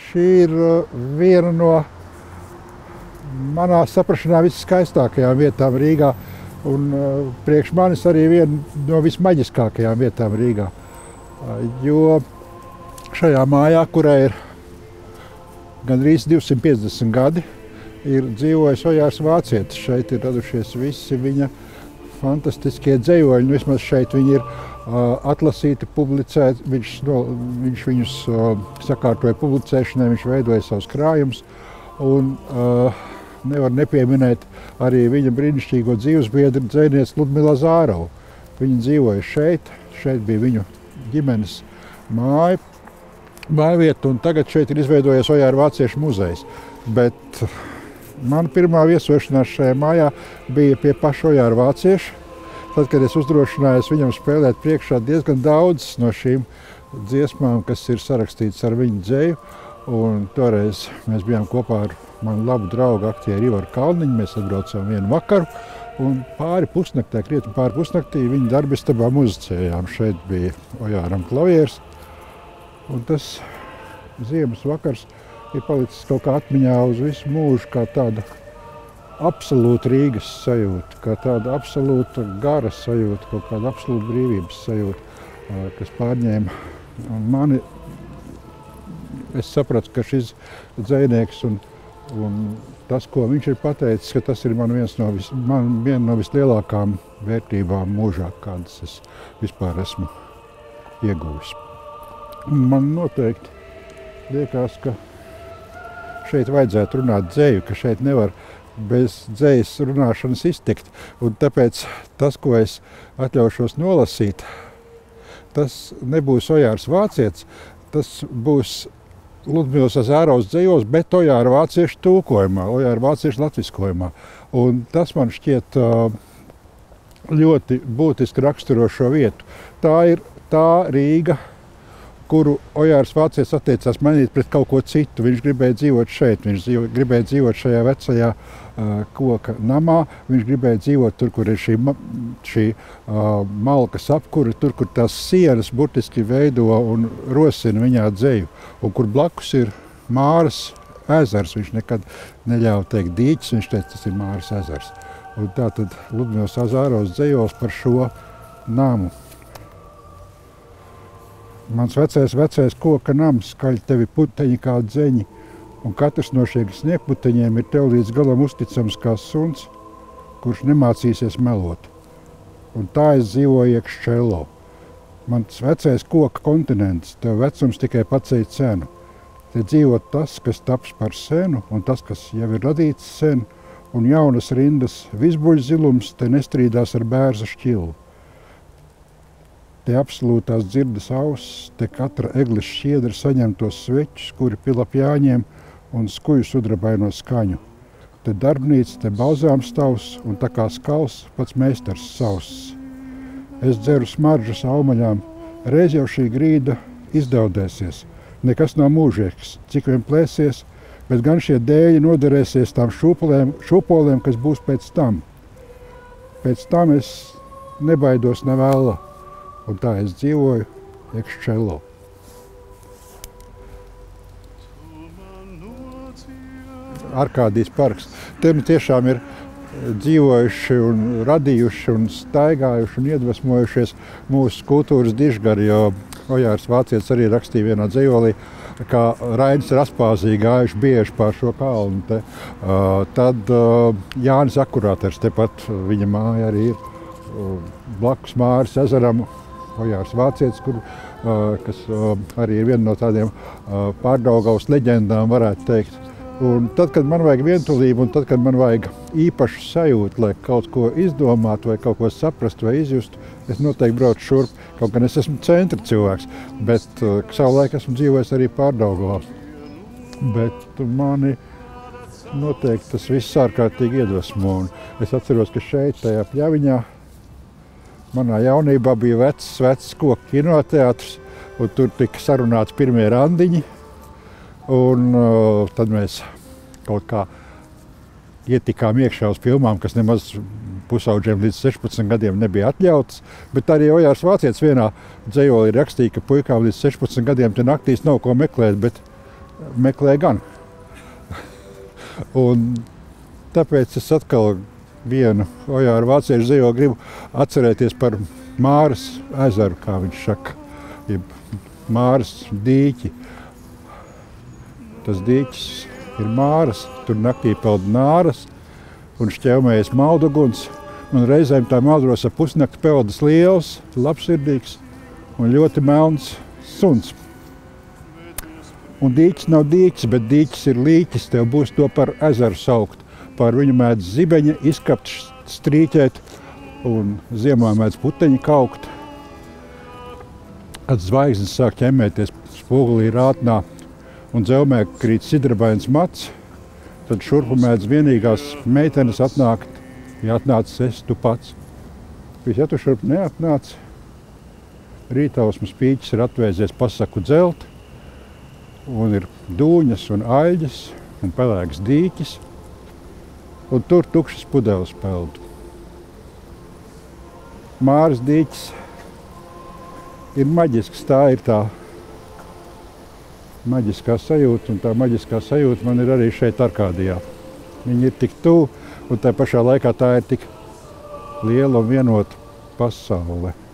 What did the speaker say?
šī ir viena no manā saprašanā viskaistākajām vietām Rīgā. Un priekš manis arī viena no vismaģiskākajām vietām Rīgā. Jo šajā mājā, kurai ir gandrīz 250 gadi, ir dzīvojis Ojārs Vācietis. Šeit ir radušies visi viņa fantastiskie dzējoļi. Vismaz šeit viņi ir atlasīti, publicēti. Viņš viņus sakārtoja publicēšanai, viņš veidoja savus krājumus. Un nevar nepieminēt arī viņa brīnišķīgo dzīvesbiedru dzejnieci Ludmilu Azārovu. Viņa dzīvoja šeit. Šeit bija viņu ģimenes mājvieta, un tagad šeit ir izveidojies Ojāra Vāciešu muzejs. Bet mana pirmā viesošanās šajā mājā bija pie paša Ojāra Vācieša. Tad, kad es uzdrošinājos viņam spēlēt priekšā diezgan daudz no šīm dziesmām, kas ir sarakstītas ar viņu dzeju. Un toreiz mēs bijām kopā ar manu labu draugu aktieru Ivaru Kalniņu. Mēs atbraucām vienu vakaru un krietni pāri pusnaktī viņa darbistabā muzicējām. Šeit bija Ojāram klavieres. Un tas ziemas vakars ir palicis kaut kā atmiņā uz visu mūžu, kā tāda absolūta Rīgas sajūta, kā tāda absolūta gara sajūta, kaut kāda absolūta brīvības sajūta, kas pārņēma mani. Es sapratu, ka šis dzejnieks un tas, ko viņš ir pateicis, ka tas ir viena no vislielākām vērtībām mūžā, kādas es vispār esmu ieguvis. Man noteikti liekas, ka šeit vajadzētu runāt dzeju, ka šeit nevar bez dzejas runāšanas iztikt. Un tāpēc tas, ko es atļaušos nolasīt, tas nebūs Ojārs Vācietis, tas būs Ludmilas Azārovas dzejos, bet Ojāra Vācieša tulkojumā, Ojāra Vācieša latviskojumā. Un tas man šķiet ļoti būtiski raksturo šo vietu. Tā ir tā Rīga, kuru Ojārs Vācietis attiecās mainīt pret kaut ko citu. Viņš gribēja dzīvot šeit, viņš gribēja dzīvot šajā vecajā koka namā, viņš gribēja dzīvot tur, kur ir šī malkas apkure, tur, kur tās sienas burtiski veido un rosina viņā dzeju, un kur blakus ir Māras ezers. Viņš nekad neļāva teikt dīķis, viņš teica, tas ir Māras ezers. Un tātad Ludmilas Azārovas dzejos par šo namu. Mans vecais koka nams, skaļ tevi puteņi kā dzeņi, un katrs no šiem sniegputeņiem ir tev līdz galam uzticams kā suns, kurš nemācīsies melot. Un tā es dzīvoju iekš čello. Mans vecais koka kontinents, tev vecums tikai paceļ cenu. Te dzīvo tas, kas taps par senu, un tas, kas jau ir radīts sen, un jaunas rindas visbuļ zilums te nestrīdās ar bērza šķilu. Te absolūtās dzirdes auss, te katra eglis šķiedra saņem tos svečus, kuri pila pjāņiem un skuju sudrabaino skaņu. Te darbnīca, te balzām stavs, un tā kā skals pats meistars sauss. Es dzeru smaržas aumaļām, reiz jau šī grīda izdaudēsies. Nekas nav mūžīgs, cik vien plēsies, bet gan šie dēļi noderēsies tām šūpolēm, kas būs pēc tam. Pēc tam es nebaidos nevēla. Un tā es dzīvoju iekš čello. Arkādijas parks. Te tiešām ir dzīvojuši un radījuši un staigājuši un iedvesmojušies mūsu kultūras dižgari, jo Ojārs Vācietis arī rakstīja vienā dzejolī, kā Rainis Raspāzī gājuši bieži pār šo kalnu te. Tad Jānis Akurāters, tepat viņa māja arī ir blakus Māras ezeram. Ojārs Vācietis, kas arī ir viena no tādiem Pārdaugavas leģendām, varētu teikt. Un tad, kad man vajag vientulību, un tad, kad man vajag īpašu sajūtu, lai kaut ko izdomātu, vai kaut ko saprastu, vai izjustu, es noteikti braucu šurp. Kaut gan es esmu centra cilvēks, bet savulaik esmu dzīvojis arī Pārdaugavā. Bet mani noteikti tas viss ārkārtīgi iedvesmo. Es atceros, ka šeit, tajā pļaviņā, manā jaunībā bija vecs koku kinoteātris, un tur tika sarunāts pirmie randiņi. Un tad mēs kaut kā ietikām iekšā uz filmām, kas nemaz pusauģiem līdz 16 gadiem nebija atļautas. Bet arī Ojārs Vācietis vienā dzejolī rakstīja, ka puikām līdz 16 gadiem te naktīs nav ko meklēt, bet meklē gan. Un tāpēc es atkal vienu Ojāru vāciešu dzīvo gribu atcerēties par Māras ezeru, kā viņš saka, jeb Māras dīķi. Tas dīķis ir Māras, tur naktī peld nāras un šķelmējas malduguns, un reizēm tā maldros ap pusnakti peldas liels, labsirdīgs un ļoti melns suns. Un dīķis nav dīķis, bet dīķis ir līķis, tev būs to par ezeru saukt. Pār viņu mēdz zibeņa izkapt, strīķēt, un ziemā mēdz puteņi kaukt. Kad zvaigznes sāk ķemmēties spogulī rātnā un dzelmē krīt sidrabains mats, tad šurpu mēdz vienīgās meitenes atnākt, ja atnācis esi tu pats. Ja tu šurp neatnāc, rītausmas pīķis ir atvēzies pasaku dzelt, un ir dūņas un aļģes un pelēks dīķis, un tur tukšas pudeles peld. Māras dīķis ir maģisks, tā ir tā maģiskā sajūta, un tā maģiskā sajūta man ir arī šeit Arkādijā. Viņi ir tik tuvu, un tā pašā laikā tā ir tik liela un vienota pasaule.